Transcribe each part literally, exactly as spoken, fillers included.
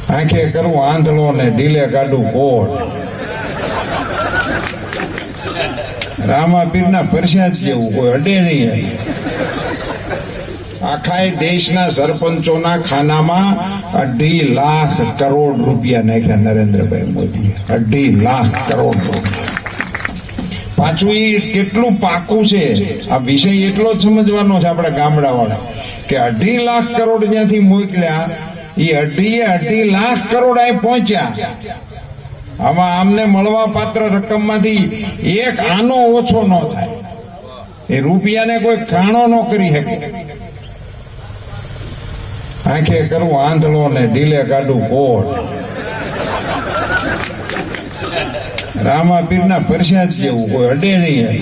આંખે કરું આંધળો ને ઢીલે કાઢું કોટ. રામાપીરના પ્રસાદ જેવું કોઈ અડે નહીં. આખા દેશના સરપંચોના ખાનામાં અઢી લાખ કરોડ રૂપિયા નાખ્યા નરેન્દ્રભાઈ મોદીએ. અઢી લાખ કરોડ રૂપિયા. પાછું એ કેટલું પાકું છે, આ વિષય એટલો જ સમજવાનો છે આપણે ગામડાવાળા, કે અઢી લાખ કરોડ જ્યાંથી મોકલ્યા એ અઢી અઢી લાખ કરોડ અહીં પહોંચ્યા. આમાં આમને મળવા પાત્ર રકમમાંથી એક આનો ઓછો ન થાય. એ રૂપિયાને કોઈ કાણો ન કરી શકે. આંખે કરું આંધળો ને ઢીલે કાઢું કોટ. રામાપીરના પ્રસાદ જેવું કોઈ અડે નહીં.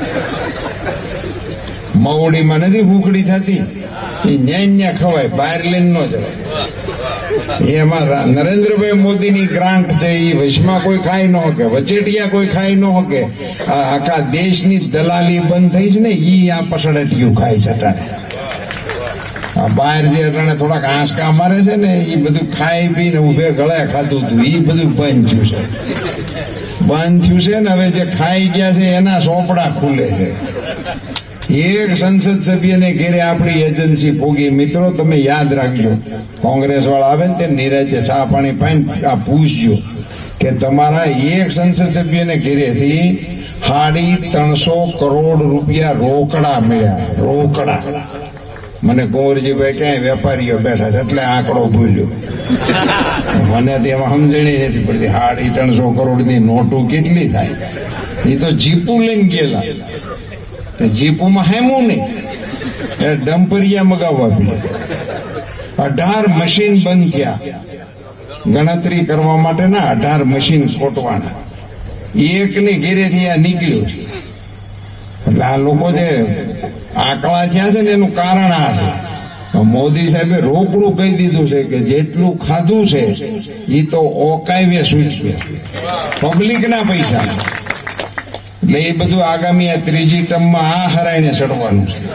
મવડીમાં નથી ભૂખડી થતી, એ ન્યા ન્યા ખવાય, બહાર લઈને ન જવાય. એમાં નરેન્દ્રભાઈ મોદીની ગ્રાન્ટ છે, એ વચમાં કોઈ ખાઈ ન શકે, વચેટિયા કોઈ ખાઈ ન શકે. આખા દેશની દલાલી બંધ થઈ છે ને, ઈ આ પસડટિયું ખાય છે અટાણે. બહાર જે અટાણે થોડાક આંસકા મારે છે ને, એ બધું ખાઈ પીને ઉભે ગળે ખાધું હતું, એ બધું બંધ થયું છે. બંધ થયું છે ને હવે જે ખાઈ ગયા છે એના સોપડા ખુલે છે. એક સંસદ સભ્યને ઘેરે આપણી એજન્સી પોગી. મિત્રો તમે યાદ રાખજો, કોંગ્રેસ વાળા આવે ને તે નિરાજે ચા પાણી પાઈને આ પૂછજો કે તમારા એક સંસદ સભ્યને ઘેરેથી સાડી ત્રણસો કરોડ રૂપિયા રોકડા મળ્યા. રોકડા. મને ગોરજીભાઈ ક્યાંય વેપારીઓ બેઠા છે એટલે આંકડો ભૂલ્યો. મને તેમાં સમજણી નથી પડતી. સાડી ત્રણસો કરોડની નોટું કેટલી થાય? એ તો જીપું લઈને ગયેલા. જીપુમાં હેમું નહીં, ડમ્પરિયા મગાવવા પડે. અઢાર મશીન બંધ થયા ગણતરી કરવા માટેના. અઢાર મશીન ખોટવાના. એકની ઘેરેથી આ નીકળ્યું. એટલે આ લોકો જે આંકડા થયા છે ને એનું કારણ આ છે. મોદી સાહેબે રોકડું કહી દીધું છે કે જેટલું ખાધું છે એ તો ઓકાવે છૂટશે, પબ્લિકના પૈસા છે. એટલે એ બધું આગામી આ ત્રીજી ટર્મમાં આ હરાઈને ચડવાનું છે.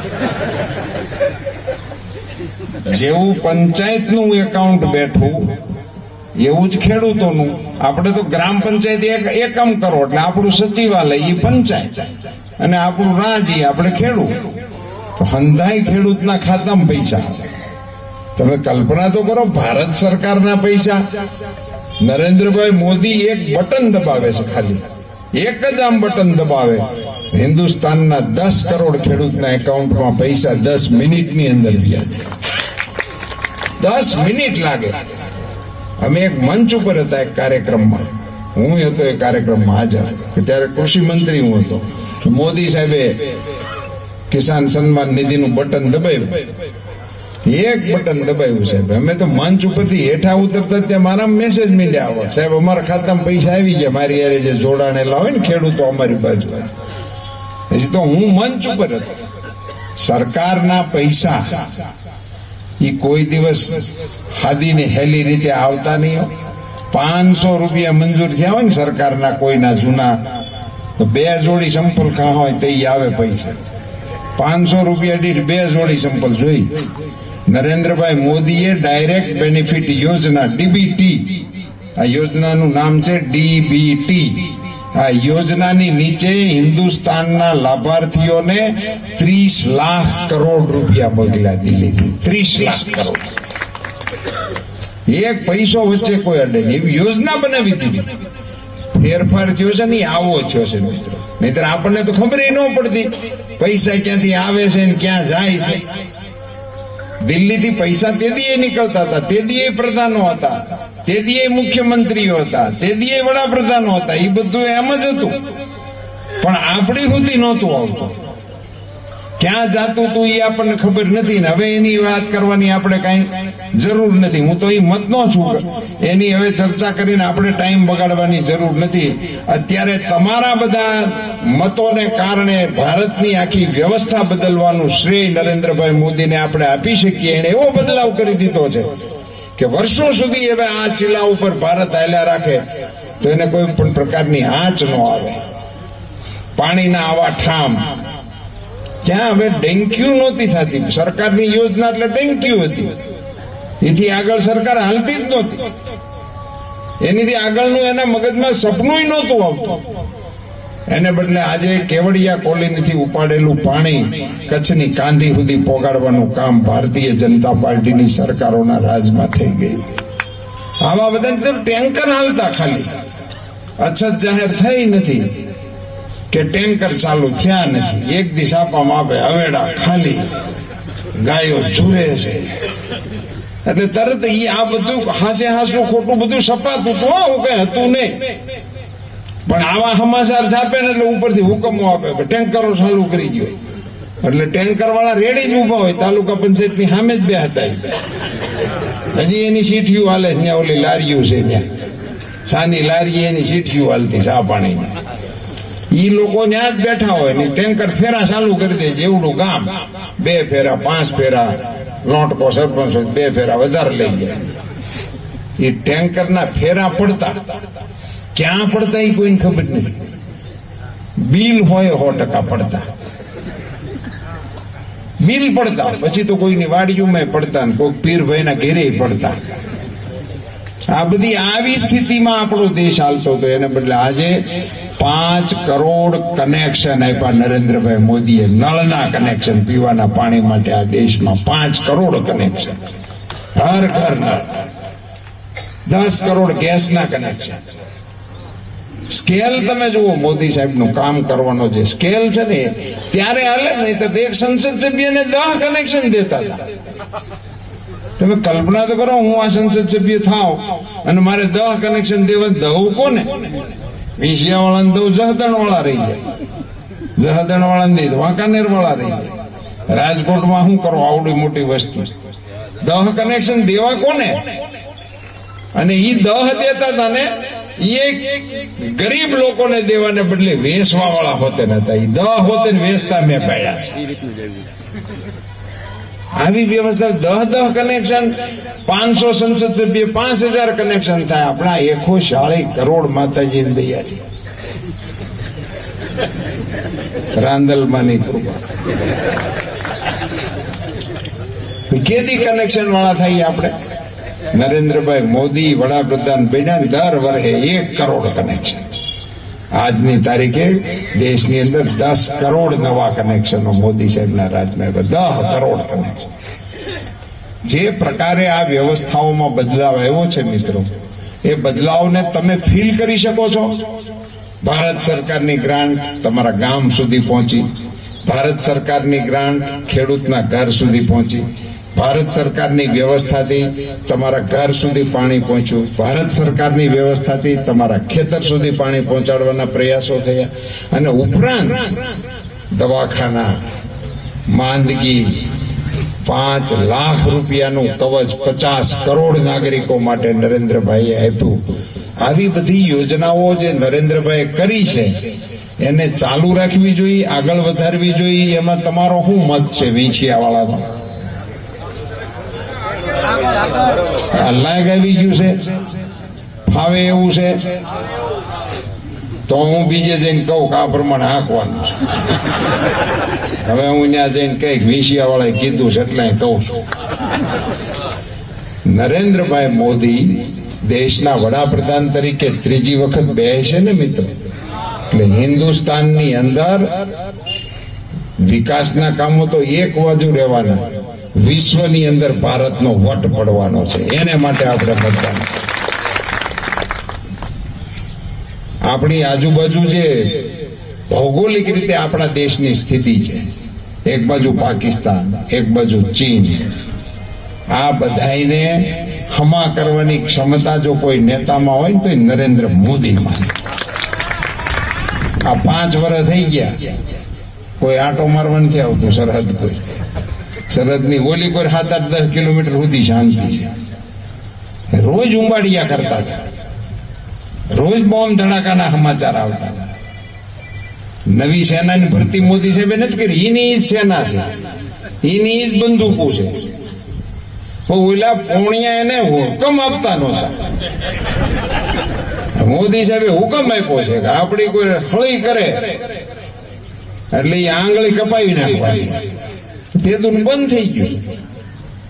જેવું પંચાયતનું એકાઉન્ટ બેઠું એવું જ ખેડૂતોનું. આપણે તો ગ્રામ પંચાયત એક એકમ કરો એટલે આપણું સચિવાલય એ પંચાયત અને આપણું રાજ એ આપણે ખેડૂત. તો હંધાઈ ખેડૂતના ખાતામાં પૈસા. તમે કલ્પના તો કરો, ભારત સરકારના પૈસા નરેન્દ્રભાઈ મોદી એક બટન દબાવે છે, ખાલી એક જ આમ બટન દબાવે, હિન્દુસ્તાનના દસ કરોડ ખેડૂતના એકાઉન્ટમાં પૈસા દસ મિનિટની અંદર વ્યાજ. દસ મિનિટ લાગે. અમે એક મંચ ઉપર હતા એક કાર્યક્રમમાં, હું હતો એ કાર્યક્રમમાં હાજર, ત્યારે કૃષિ મંત્રી હું હતો. મોદી સાહેબે કિસાન સન્માન નિધિનું બટન દબાવ્યું. એક બટન દબાવ્યું સાહેબ. અમે તો મંચ ઉપરથી હેઠા ઉતરતા ત્યાં મારા મેસેજ મીડ્યા આવો, સાહેબ અમારા ખાતામાં પૈસા આવી ગયા. મારી યારે જે જોડાણેલા હોય ને ખેડૂતો અમારી બાજુ. હજી તો હું મંચ ઉપર હતો. સરકારના પૈસા એ કોઈ દિવસ હાદીને હેલી રીતે આવતા નહીં. પાંચસો રૂપિયા મંજૂર થયા હોય ને સરકારના કોઈના જૂના, તો બે જોડી સંપલ ખા હોય તો એ આવે પૈસા. પાંચસો રૂપિયા દીઠ બે જોડી સંપલ જોઈ. નરેન્દ્રભાઈ મોદીએ ડાયરેક્ટ બેનિફિટ યોજના ડીબીટી, આ યોજનાનું નામ છે ડીબીટી. આ યોજનાની નીચે હિન્દુસ્તાનના લાભાર્થીઓને ત્રીસ લાખ કરોડ રૂપિયા મોકલ્યા દિલ્હીથી. ત્રીસ લાખ કરોડ. એક પૈસો વચ્ચે કોઈ અડે નહીં એવી યોજના બનાવી દીધી. ફેરફાર થયો છે ને આવો થયો છે મિત્રો. નહીતર આપણને તો ખબર ન પડતી પૈસા ક્યાંથી આવે છે ને ક્યાં જાય છે. દિલ્હીથી પૈસા તેદીએ નીકળતા હતા, તેદીએ પ્રધાનો હતા, તેદીએ મુખ્યમંત્રીઓ હતા, તેદીએ વડાપ્રધાનો હતા. એ બધું એમ જ હતું, પણ આપણી સુધી નહોતું આવતું. ક્યાં જાતું હતું એ આપણને ખબર નથી ને હવે એની વાત કરવાની આપણે કઈ જરૂર નથી. હું તો એ મતનો છું, એની હવે ચર્ચા કરીને આપણે ટાઈમ બગાડવાની જરૂર નથી. અત્યારે તમારા બધા મતોને કારણે ભારતની આખી વ્યવસ્થા બદલવાનું શ્રેય નરેન્દ્રભાઈ મોદીને આપણે આપી શકીએ. એને એવો બદલાવ કરી દીધો છે કે વર્ષો સુધી હવે આ ચીલા ઉપર ભારત હાલ્યા રાખે તો એને કોઈ પણ પ્રકારની આંચ ન આવે. પાણીના આવા ઠામ ત્યાં હવે ડેન્ક્યુ નહોતી થતી. સરકારની યોજના એટલે ડેન્ક્યુ હતી, એથી આગળ સરકાર હાલતી જ નહોતી. એનીથી આગળનું એના મગજમાં સપનું નહોતું આવતું. એને બદલે આજે કેવડિયા કોલોનીથી ઉપાડેલું પાણી કચ્છની કાંધી સુધી પોગાડવાનું કામ ભારતીય જનતા પાર્ટીની સરકારોના રાજમાં થઈ ગયું. આવા બધા ટેન્કર હાલતા, ખાલી અછત જાહેર થઈ નથી કે ટેન્કર ચાલુ થયા નથી. એક દિશ આપવામાં આપે, હવેડા ખાલી, ગાયો ઝૂરે છે. એટલે તરત એ આ બધું હાસે હાસું ખોટું બધું સપાતું હતું. હું કઈ હતું નહીં, પણ આવા સમાચાર છાપે ને એટલે ઉપરથી હુકમો આપે કે ટેન્કરો ચાલુ કરી દો. એટલે ટેન્કર વાળા રેડી જ ઉભા હોય. તાલુકા પંચાયતની સામે જ બે હતા. હજી એની સીટીયું હાલે છે. ત્યાં ઓલી લારીઓ છે, ત્યાં સાની લારી એની સીટીયું હાલતી ચા પાણીની. ઈ લોકો ત્યાં જ બેઠા હોય ને ટેન્કર ફેરા ચાલુ કરી દે. જેવડું ગામ બે ફેરા, પાંચ ફેરા, લોટકો સરપંચ બે ફેરા વધારે લઈ જાય. એ ટેન્કરના ફેરા પડતા ક્યાં પડતા એ કોઈને ખબર નથી. બિલ હોય સો ટકા પડતા, બિલ પડતા. પછી તો કોઈની વાડીઓમાં પડતા ને કોઈ પીરભાઈના ઘેરે પડતા. આ બધી આવી સ્થિતિમાં આપણો દેશ હાલતો હતો. એને બદલે આજે પાંચ કરોડ કનેક્શન આપ્યા નરેન્દ્રભાઈ મોદીએ. નળના કનેક્શન પીવાના પાણી માટે આ દેશમાં પાંચ કરોડ કનેક્શન, હર ઘર નળ. દસ કરોડ ગેસના કનેક્શન. સ્કેલ તમે જુઓ, મોદી સાહેબનું કામ કરવાનો જે સ્કેલ છે ને ત્યારે હાલે. નહીં તો એક સંસદ સભ્યને દસ કનેક્શન દેતા હતા. તમે કલ્પના તો કરો, હું આ સંસદ સભ્ય થાવ અને મારે દસ કનેક્શન દેવા દઉં કોને? વિંશિયા વાળાને દઉં, જહદણ વાળા રહી જાય. જહદણ વાળાને દઈ વાંકાનેર વાળા રહી જાય. રાજકોટમાં શું કરો આવડી મોટી વસ્તી? દહ કનેક્શન દેવા કોને? અને ઈ દહ દેતા હતા ને એ ગરીબ લોકોને દેવાને બદલે વેચવા વાળા હોતે નતા. એ દહ હોતે ને વેચતા મેં પાડ્યા છે. આવી વ્યવસ્થા. દહ દહ કનેક્શન, પાંચસો સંસદ સભ્ય, પાંચ હજાર કનેક્શન થાય. આપણા એકો ચાળીસ કરોડ માતાજીને દયા છે. રાંદલમાની કૃપા. કેદી કનેક્શન વાળા થાય આપણે? નરેન્દ્રભાઈ મોદી વડાપ્રધાન બન્યા દર વર્ષે એક કરોડ કનેક્શન. આજની તારીખે દેશની અંદર દસ કરોડ નવા કનેક્શનો મોદી સાહેબના રાજમાં. દસ કરોડ કનેક્શન. જે પ્રકારે આ વ્યવસ્થાઓમાં બદલાવ આવ્યો છે મિત્રો, એ બદલાવને તમે ફીલ કરી શકો છો. ભારત સરકારની ગ્રાન્ટ તમારા ગામ સુધી પહોંચી. ભારત સરકારની ગ્રાન્ટ ખેડૂતના ઘર સુધી પહોંચી. ભારત સરકારની વ્યવસ્થાથી તમારા ઘર સુધી પાણી પહોંચ્યું. ભારત સરકારની વ્યવસ્થાથી તમારા ખેતર સુધી પાણી પહોંચાડવાના પ્રયાસો થયા. અને ઉપરાંત દવાખાના, માંદગી, પાંચ લાખ રૂપિયાનું કવચ પચાસ કરોડ નાગરિકો માટે નરેન્દ્રભાઈએ આપ્યું. આવી બધી યોજનાઓ જે નરેન્દ્રભાઈએ કરી છે એને ચાલુ રાખવી જોઈએ, આગળ વધારવી જોઈએ. એમાં તમારો શું મત છે વીંછિયાવાળાનો? લાયક આવી ગયું છે, ફાવે એવું છે તો હું બીજે જઈને કહું કે આ પ્રમાણે હાંકવાનું છે. હવે હું ત્યાં જઈને કઈક વીંછિયા વાળાએ કીધું છે એટલે કહું છું. નરેન્દ્રભાઈ મોદી દેશના વડાપ્રધાન તરીકે ત્રીજી વખત બેસે ને મિત્રો, એટલે હિન્દુસ્તાનની અંદર વિકાસના કામો તો એક બાજુ રહેવાના, વિશ્વની અંદર ભારતનો વટ પડવાનો છે. એને માટે આપણે મતદાન. આપણી આજુબાજુ જે ભૌગોલિક રીતે આપણા દેશની સ્થિતિ છે, એક બાજુ પાકિસ્તાન, એક બાજુ ચીન, આ બધાને હમા કરવાની ક્ષમતા જો કોઈ નેતામાં હોય ને તો નરેન્દ્ર મોદીમાં. આ પાંચ વર્ષ થઈ ગયા, કોઈ આંટો મારવા નથી આવતું સરહદ. કોઈ સરહદની ઓલી કોઈ સાત આઠ દસ કિલોમીટર સુધી શાંતિ છે. રોજ ઉંબાડિયા કરતા હતા, રોજ બોમ્બ ધડાકાના સમાચાર આવતા હતા. નવી સેનાની ભરતી મોદી સાહેબે નથી કરી. એની જ સેના છે, એની જ બંદૂકો છે. ઓલા પોણિયા એને હુકમ આપતા નહોતા. મોદી સાહેબે હુકમ આપ્યો છે કે આપણી કોઈ હળી કરે એટલે એ આંગળી કપાવી નાખવાની. તે દુન બંધ થઈ ગયું.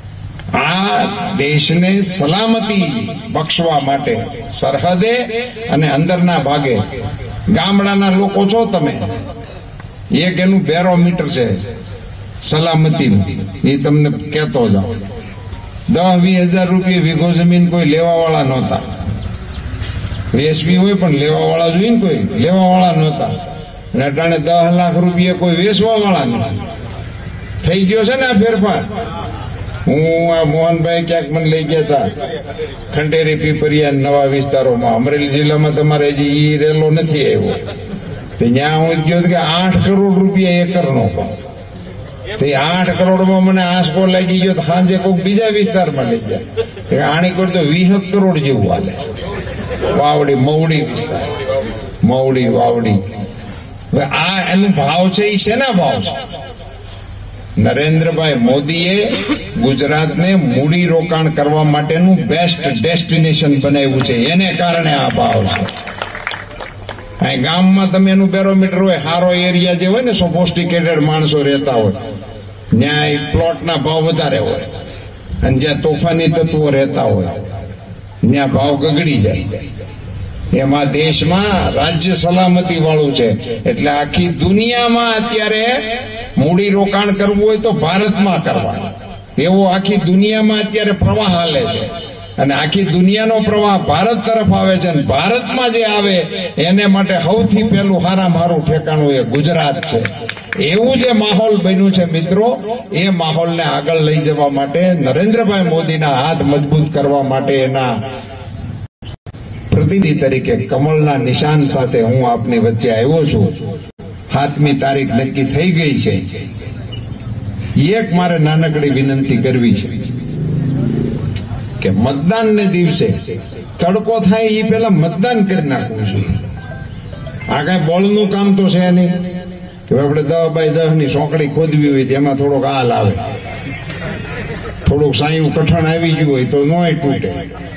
આ દેશને સલામતી બક્ષવા માટે સરહદે અને અંદરના ભાગે ગામડાના લોકો છો તમે, એક એનું બેરોમીટર છે સલામતીનું, એ તમને કહેતો જાઓ. દસ વીસ હજાર રૂપિયા વીઘો જમીન કોઈ લેવા વાળા નહોતા, વેચવી હોય પણ લેવા વાળા જોઈએ ને, કોઈ લેવા વાળા નહોતા. અને અટાણે દસ લાખ રૂપિયા કોઈ વેચવા વાળા નથી. થઈ ગયો છે ને આ ફેરફાર. હું આ મોહનભાઈ ક્યાંક મને લઈ ગયા હતા ખંડેરી પીપરિયા નવા વિસ્તારોમાં, અમરેલી જિલ્લામાં તમારે હજી ઈ રેલો નથી આવ્યો. ત્યાં હું ગયો કે આઠ કરોડ રૂપિયા એકરનો, તે આઠ કરોડમાં મને આંસકો લાગી ગયો. સાંજે કોઈક બીજા વિસ્તારમાં લઈ ગયા, આણી કોઈ તો વીસ કરોડ જેવું હાલે. વાવડી મવડી વિસ્તાર, મવડી વાવડી. હવે આ એનો ભાવ છે, એ શેના ભાવ છે? નરેન્દ્રભાઈ મોદીએ ગુજરાતને મૂડી રોકાણ કરવા માટેનું બેસ્ટ ડેસ્ટિનેશન બનાવ્યું છે, એને કારણે આ ભાવ છે. અહીં ગામમાં તમે એનું બેરોમીટર હોય, સારો એરિયા જે હોય ને, સોફોસ્ટિકેટેડ માણસો રહેતા હોય, ત્યાં પ્લોટના ભાવ વધારે હોય, અને જ્યાં તોફાની તત્વો રહેતા હોય ત્યાં ભાવ ગગડી જાય. એમાં દેશમાં રાજ્ય સલામતી વાળું છે, એટલે આખી દુનિયામાં અત્યારે મૂડી રોકાણ કરવું હોય તો ભારતમાં કરવાનું, એવો આખી દુનિયામાં અત્યારે પ્રવાહ હાલે છે. અને આખી દુનિયાનો પ્રવાહ ભારત તરફ આવે છે, અને ભારતમાં જે આવે એને માટે સૌથી પહેલું હારામાં હારું ઠેકાણું એ ગુજરાત છે. એવું જે માહોલ બન્યું છે મિત્રો, એ માહોલને આગળ લઈ જવા માટે, નરેન્દ્રભાઈ મોદીના હાથ મજબૂત કરવા માટે, એના પ્રતિનિધિ તરીકે કમળના નિશાન સાથે હું આપની વચ્ચે આવ્યો છું. સાતમી તારીખ નક્કી થઈ ગઈ છે. એક મારે નાનકડી વિનંતી કરવી છે કે મતદાનને દિવસે તડકો થાય એ પેલા મતદાન કરી નાખવું જોઈએ. આ કઈ બળનું કામ તો છે નહીં કે આપણે દસ બાય દસ ની સોંકડી ખોદવી હોય તેમાં થોડોક હાલ આવે, થોડુંક સાયું કઠણ આવી ગયું હોય તો નોય તૂટે,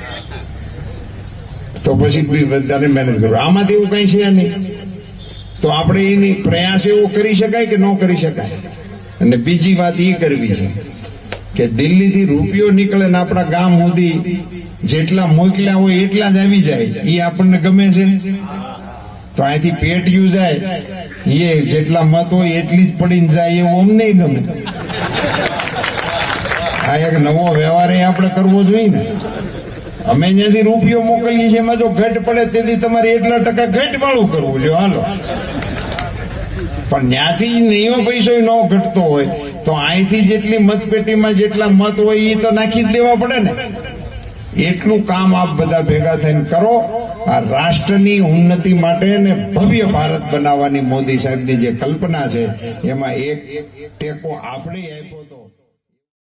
તો પછી બધાને મહેનત કરવું. આમાંથી એવું કઈ છે નહીં. તો આપણે એની પ્રયાસ એવો કરી શકાય કે ન કરી શકાય. અને બીજી વાત એ કરવી છે કે દિલ્હીથી રૂપિયો નીકળે ને આપણા ગામ સુધી જેટલા મોકલ્યા હોય એટલા જ આવી જાય, એ આપણને ગમે છે? તો અહીંથી પેટીયું જાય, એ જેટલા મત હોય એટલી જ પડીને જાય, એવું અમને ગમે. આ એક નવો વ્યવહાર આપણે કરવો જોઈએ ને. અમે જ્યાંથી રૂપિયો મોકલીએ છીએ એમાં જો ઘટ પડે તેથી તમારે એટલા ટકા ઘટ વાળું કરવું લ્યો, હાલો. પણ ત્યાંથી નહીઓ પૈસો ન ઘટતો હોય તો અહીંથી જેટલી મતપેટીમાં જેટલા મત હોય એ તો નાખી જ દેવા પડે ને. એટલું કામ આપ બધા ભેગા થઈને કરો. આ રાષ્ટ્રની ઉન્નતિ માટે ને ભવ્ય ભારત બનાવવાની મોદી સાહેબની જે કલ્પના છે, એમાં એક ટેકો આપણે આપ્યો તો